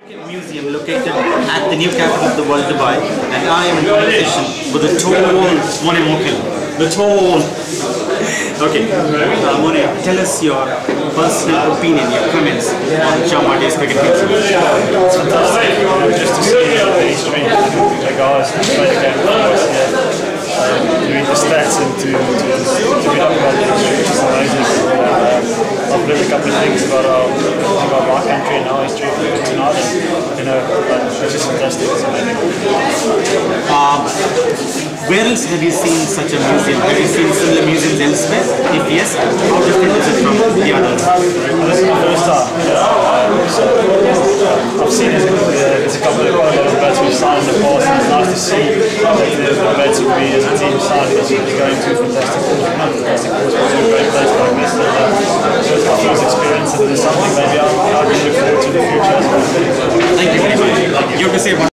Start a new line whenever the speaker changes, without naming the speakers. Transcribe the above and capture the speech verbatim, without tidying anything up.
Museum located at the new capital of the world, Dubai, and I am in conversation with the tall Morne Morkel. The tall. Okay, uh, Morne, tell us your personal opinion, your comments on Chamarday's cricket pitch.
It's fantastic, you know, just to see the history of the guys who play the game for us here, um, to read the stats and to, to, to read up about the history, which is amazing. Um, I've learned a couple of things about, our, about my country and our history tonight, and you know, it's just fantastic. It's amazing.
Uh, where else have you seen such a museum? Have you seen similar museums elsewhere? If yes, how different is it from the others?
This is the first time. Um, so, um, I've seen it. Uh, there's a couple of quite a lot of bets we've signed in the past, and it's nice to see that the bets will be as a team signed because we're going to fantastic course. Not fantastic course, but to a great place like this. And, uh, so it's my first experience, and there's something maybe I, I can look forward to in the future as well.
Thank you very much. You have to say